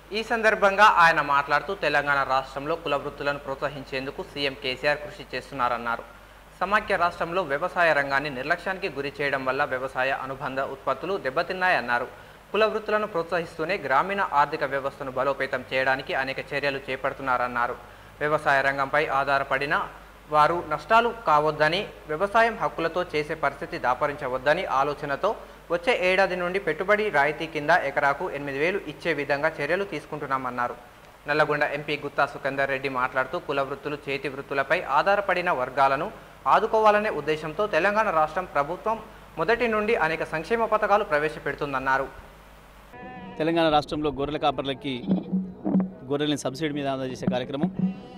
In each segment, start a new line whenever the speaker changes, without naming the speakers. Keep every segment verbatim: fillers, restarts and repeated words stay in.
ఈ సందర్భంగా ఆయన మాట్లాడుతూ తెలంగాణ రాష్ట్రంలో కుల వృత్తులను ప్రోత్సహించేందుకు సీఎం కేసీఆర్ కృషి చేస్తున్నారన్నారు. సమాఖ్య రాష్ట్రంలో వ్యవసాయ రంగాన్ని నిర్లక్ష్యానికి గురి చేయడం వల్ల వ్యవసాయ అనుబంధ ఉత్పత్తులు దెబ్బతిన్నాయన్నారు. కుల వృత్తులను ప్రోత్సహిస్తూనే గ్రామీణ ఆర్థిక వ్యవస్థను బలోపేతం చేయడానికి అనేక చర్యలు చేపడుతున్నారన్నారు. వ్యవసాయ రంగంపై ఆధారపడిన వారు నష్టాలు కావద్దని, వ్యవసాయం హక్కులతో చేసే పరిస్థితి దాపరించవద్దని ఆలోచనతో వచ్చే ఏడాది నుండి పెట్టుబడి రాయితీ కింద ఎకరాకు ఎనిమిది వేలు ఇచ్చే విధంగా చర్యలు తీసుకుంటున్నామన్నారు. నల్లగొండ ఎంపీ గుత్తా సుఖేందర్ రెడ్డి మాట్లాడుతూ కుల వృత్తులు, చేతి వృత్తులపై ఆధారపడిన వర్గాలను ఆదుకోవాలనే ఉద్దేశంతో తెలంగాణ రాష్ట్రం ప్రభుత్వం మొదటి నుండి అనేక సంక్షేమ పథకాలు ప్రవేశపెడుతుందన్నారు.
తెలంగాణ రాష్ట్రంలో గొర్రెల కాపర్లకి గొర్రెల్ని సబ్సిడీ మీద అందజేసే కార్యక్రమం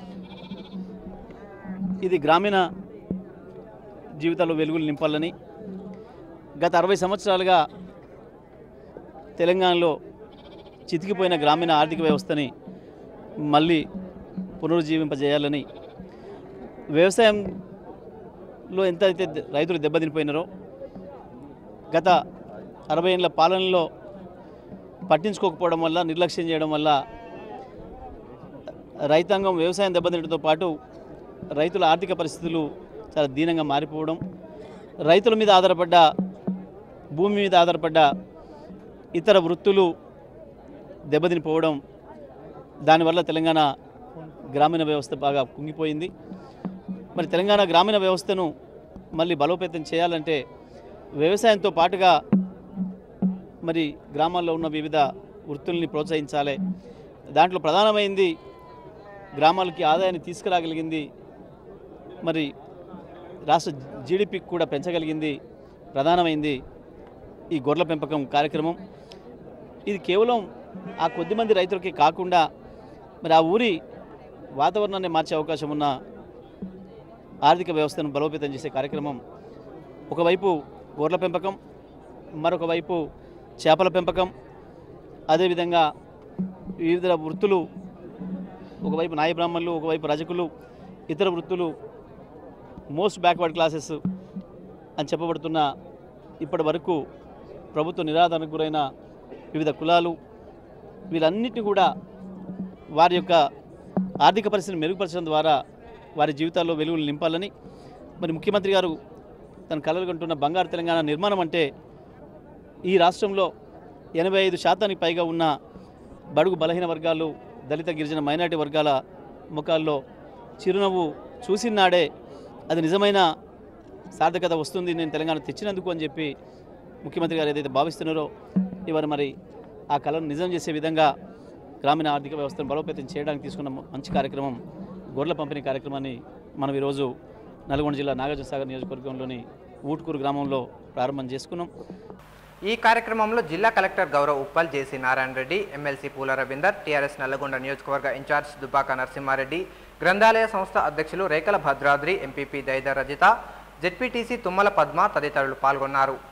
ఇది గ్రామీణ జీవితాల్లో వెలుగులు నింపాలని గత అరవై సంవత్సరాలుగా తెలంగాణలో చితికిపోయిన గ్రామీణ ఆర్థిక వ్యవస్థని మళ్ళీ పునరుజ్జీవింపజేయాలని, వ్యవసాయంలో ఎంతైతే రైతులు దెబ్బతినిపోయినారో గత అరవై ఏళ్ళ పాలనలో పట్టించుకోకపోవడం వల్ల, నిర్లక్ష్యం చేయడం వల్ల రైతాంగం వ్యవసాయం దెబ్బతినడంతో పాటు రైతుల ఆర్థిక పరిస్థితులు చాలా దీనంగా మారిపోవడం, రైతుల మీద ఆధారపడ్డ, భూమి మీద ఆధారపడ్డ ఇతర వృత్తులు దెబ్బతినిపోవడం, దానివల్ల తెలంగాణ గ్రామీణ వ్యవస్థ బాగా కుంగిపోయింది. మరి తెలంగాణ గ్రామీణ వ్యవస్థను మళ్ళీ బలోపేతం చేయాలంటే వ్యవసాయంతో పాటుగా మరి గ్రామాల్లో ఉన్న వివిధ వృత్తుల్ని ప్రోత్సహించాలి. దాంట్లో ప్రధానమైంది గ్రామాలకి ఆదాయాన్ని తీసుకురాగలిగింది, మరి రాష్ట్ర జీడిపికి కూడా పెంచగలిగింది ప్రధానమైంది ఈ గొర్రెల పెంపకం కార్యక్రమం. ఇది కేవలం ఆ కొద్దిమంది రైతులకి కాకుండా మరి ఆ ఊరి వాతావరణాన్ని మార్చే అవకాశం ఉన్న ఆర్థిక వ్యవస్థను బలోపేతం చేసే కార్యక్రమం. ఒకవైపు గొర్రెల పెంపకం, మరొక వైపు చేపల పెంపకం, అదేవిధంగా వివిధ వృత్తులు, ఒకవైపు నాయ బ్రాహ్మణులు, ఒకవైపు రజకులు, ఇతర వృత్తులు, మోస్ట్ బ్యాక్వర్డ్ క్లాసెస్ అని చెప్పబడుతున్న ఇప్పటి వరకు ప్రభుత్వ నిరాదరణకు గురైన వివిధ కులాలు, వీళ్ళన్నిటిని కూడా వారి యొక్క ఆర్థిక పరిస్థితిని మెరుగుపరచడం ద్వారా వారి జీవితాల్లో వెలుగులు నింపాలని మరి ముఖ్యమంత్రి గారు తన కలలు కంటున్న బంగారు తెలంగాణ నిర్మాణం అంటే ఈ రాష్ట్రంలో ఎనభై ఐదు శాతానికి పైగా ఉన్న బడుగు బలహీన వర్గాలు, దళిత గిరిజన మైనారిటీ వర్గాల ముఖాల్లో చిరునవ్వు చూసినాడే అది నిజమైన సార్థకత వస్తుంది, నేను తెలంగాణ తెచ్చినందుకు అని చెప్పి ముఖ్యమంత్రి గారు ఏదైతే భావిస్తున్నారో ఇవాళ మరి ఆ కళను నిజం చేసే విధంగా గ్రామీణ ఆర్థిక వ్యవస్థను బలోపేతం చేయడానికి తీసుకున్న మంచి కార్యక్రమం గొర్రెల పంపిణీ కార్యక్రమాన్ని మనం ఈరోజు నల్గొండ జిల్లా నాగార్జునసాగర్ నియోజకవర్గంలోని ఊట్కూరు గ్రామంలో ప్రారంభం చేసుకున్నాం.
ఈ కార్యక్రమంలో జిల్లా collector Gaurav Uppal, JC Narayana Reddy, MLC Poola Ravinder, TRS Nalgonda నియోజకవర్గ ఇన్ఛార్జ్ దుబ్బాక నరసింహారెడ్డి, గ్రంథాలయ సంస్థ అధ్యక్షులు రేకల భద్రాద్రి, ఎంపీపీ దైద రజిత, జెడ్పీటీసీ తుమ్మల పద్మ తదితరులు పాల్గొన్నారు.